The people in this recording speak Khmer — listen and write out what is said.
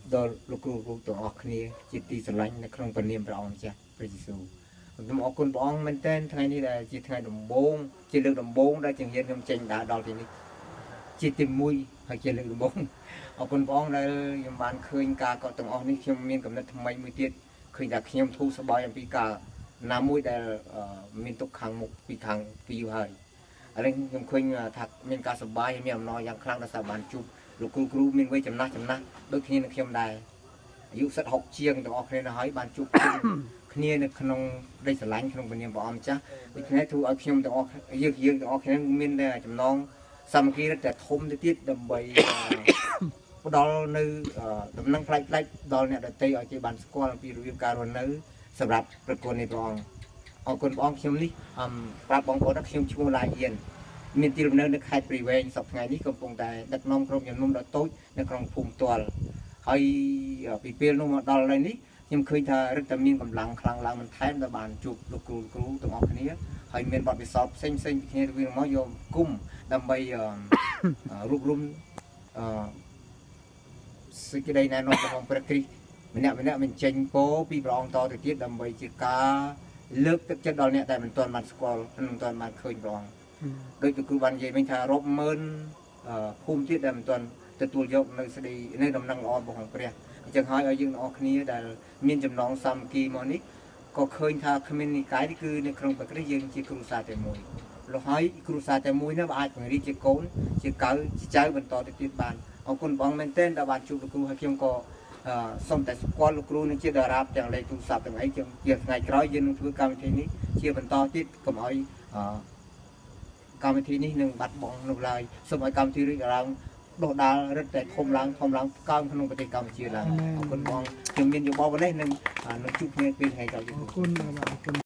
ដល់លោកគ្រូទាំងអស់គ្នាជាទីស្រឡាញ់នៅក្នុងព្រះនាមព្រះអង្គម្ចាស់ព្រះយេស៊ូវខ្ញុំអរគុណព្រះអង្គមែនទែនថ្ងៃនេះដែលជាថ្ងៃដំបូងជាលើកដំបូងដែលជំនាញខ្ញុំចេញដល់ទីនេះជាទី1ហើយជាលើកដំបូងអរគុណព្រះអង្គដែលខ្ញុំបានឃើញការកត់ទាំងអស់នេះខ្ញុំមានកំណត់ថ្មីមួយទៀតឃើញថាខ្ញុំធូរសប្បាយអំពីការណាមួយដែលមានទុកខាងមុខពីខាងពីយូរហើយឥឡូវខ្ញុំឃើញថាមានការសប្បាយមានអំណរយ៉ាងខ្លាំងដែលសាបានជួបលោកគ្រូមានវ័យចំណាស់ដូចគ្នានឹងខ្ញុំដែរអាយុ60ជាងទាំងអស់គ្នានៅហើយបានជួបគ្នានៅក្នុងដីស្រឡាញ់ក្នុងព្រះនាមព្រះអង្គម្ចាស់ដូច្នេះធ្វើឲ្យខ្ញុំទាំងអស់យើងទាំងអស់គ្នាមានតែចំណងសាមគ្គីតែធំទៅទៀតដើម្បីផ្ដល់នៅដំណឹងផ្លែកដល់អ្នកដទៃឲ្យគេបានស្គាល់ពីរបៀបការរស់នៅសម្រាប់ប្រគុណនៃព្រះអង្គអរគុណព្រះអង្គខ្ញុំនេះប្រាប់បងប្អូនថាខ្ញុំឈ្មោះឡាយៀនមានទីលំនៅនៅខេត្តព្រៃវែងសប្តាហ៍នេះកំពុងតែដឹកនាំក្រុមជំនុំដ៏តូចនៅក្នុងភូមិទាល់ហើយពីពេលនោះមកដល់ឥឡូវនេះខ្ញុំឃើញថារឹតតែមានកម្លាំងខ្លាំងឡើងបន្ថែមដែលបានជួបលោកគ្រូទាំងអស់គ្នាហើយមានបទពិសោធន៍ផ្សេងពីគ្នាទៅវិញមកយកគុំដើម្បីរួបរមសេចក្តីណែនាំរបស់ព្រះគ្រីស្ទម្នាក់បញ្ចេញពោពីព្រះអង្គតទៅទៀតដើម្បីជាការលើកទឹកចិត្តដល់អ្នកដែលមិនទាន់បានស្គាល់មិនទាន់បានឃើញព្រះអង្គដោយលោកគ្រូបាននិយាយវិញថារាប់ម៉ឺនភូមិទៀតដែលមិនទាន់ទទួលយកនៅស្ដីនៅដំណឹងល្អរបស់ព្រះអញ្ចឹងហើយឲ្យយើងទាំងអស់គ្នាដែលមានចំណងសាមគ្គីមកនេះក៏ឃើញថាគ្មាននិកាយនេះគឺនៅក្នុងព្រះគ្រីស្ទយើងជាគ្រួសារតែមួយលោកហើយគ្រួសារតែមួយនោះអាចពង្រីកជាកូនជាកៅជាចៅបន្តទៅទៀតបានអរគុណបងមែនទែនដែលបានជួបលោកគ្រូហើយខ្ញុំក៏សូមតែស្គាល់លោកគ្រូនឹងជាតារាបទាំងលេខទូរស័ព្ទទាំងអីជាថ្ងៃក្រោយយើងនឹងធ្វើកម្មវិធីនេះជាបន្តទៀតកុំឲ្យកម្មវិធីនេះនឹងបាត់បង់នោះឡើយសូមឲ្យកម្មវិធីរីករាលដុះដាលរឹតតែធំឡើងកើនក្នុងប្រទេសកម្ពុជាឡើងអរគុណបងខ្ញុំមានយោបល់ប៉ុណ្ណេះនឹងជួបគ្នាពេលថ្ងៃក្រោយអរគុណ